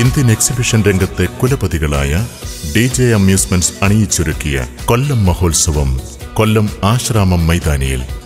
Indian exhibition രംഗത്തെ കുലപതികളായ DJ അമ്യൂസ്മെന്റ്സ് അണിയിച്ചൊരുക്കിയ കൊല്ലം മഹോത്സവം കൊല്ലം ആശ്രാമം മൈതാനിയിൽ